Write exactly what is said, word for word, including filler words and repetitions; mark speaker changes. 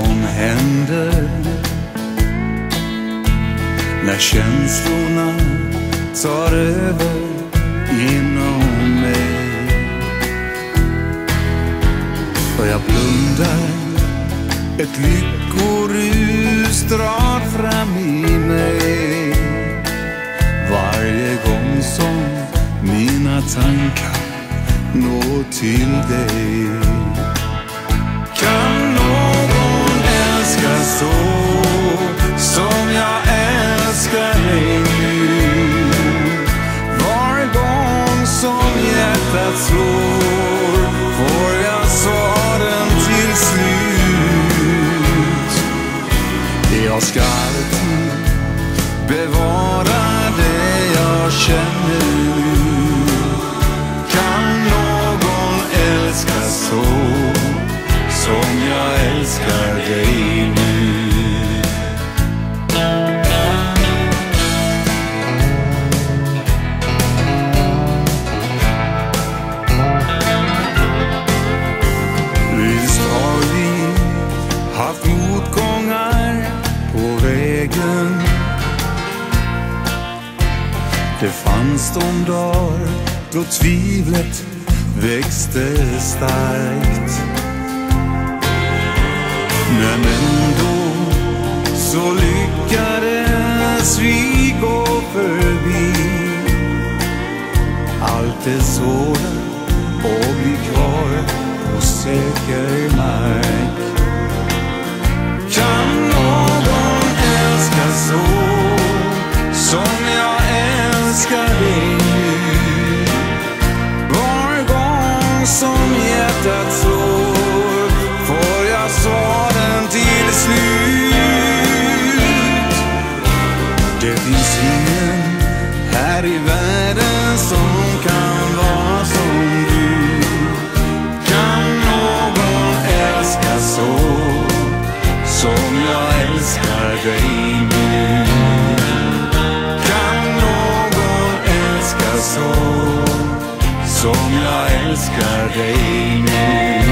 Speaker 1: som händer när känslorna tar över inom mig. Och jag blundar, ett lyckorus drar fram i mig. Varje gång som mina tankar når till dig. Kan någon älska så som jag älskar dig nu? Var gång som hjärtat slår får jag svaren till slut. Jag ska alltid bevara det jag känner nu. Kan någon älska så som jag älskar dig nu? Visst har vi haft motgångar på vägen. Det fanns de dagar då tvivlet växte starkt. Men ändå så lyckades vi gå förbi allt det svåra och bli kvar på säker mark. Kan någon älska så som jag älskar dig nu? Var gång som hjärtat slår får jag svaren till slut. Det finns ingen här i världen som kan vara som du. Kan någon älska så som jag älskar dig nu? Kan någon älska så som jag älskar dig nu?